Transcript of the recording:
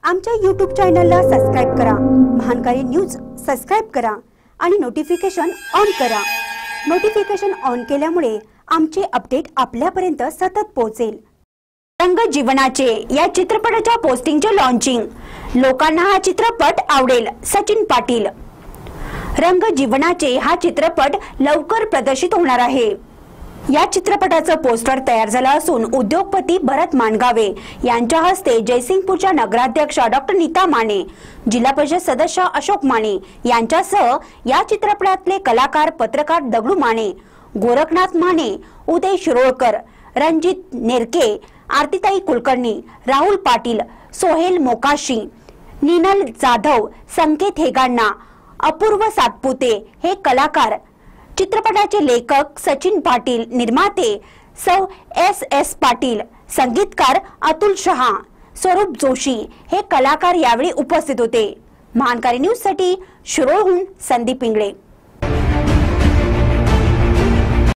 आमच्या YouTube चॅनलला subscribe करा, महानकारी न्यूज सबस्क्राइब करा आणि नोटिफिकेशन ऑन करा। नोटिफिकेशन ऑन केल्यामुळे आमचे अपडेट आपल्यापर्यंत सतत पोहोचेल। रंग जीवनाचे या चित्रपटाच्या पोस्टिंगचे लॉन्चिंग, लोकांना हा चित्रपट आवडेल, सचिन पाटील। रंग जीवनाचे हा चित्रपट लवकर प्रदर्शित होणार आहे। या चित्रपटाचं पोस्टर तयार झालं असून उद्योगपती भरत मानगावे यांच्या हस्ते जयसिंगपूरच्या नगराध्यक्षा डॉक्टर नीता माने, जिल्हा परिषद सदस्य अशोक माने यांच्यासह या चित्रपटातले कलाकार पत्रकार दगडू माने, गोरखनाथ माने, उदय शिरोळकर, रणजित नेरके, आरतीताई कुलकर्णी, राहुल पाटील, सोहेल मोकाशी, नीनल जाधव, संकेत हेगांना, अपूर्व सातपुते हे कलाकार, चित्रपटाचे लेखक सचिन पाटील, निर्माते सौ एस पाटील, संगीतकार अतुल शहा, स्वरूप जोशी हे कलाकार यावेळी उपस्थित होते। महानकारी न्यूज साठी शिरोळहून संदीप इंगळे।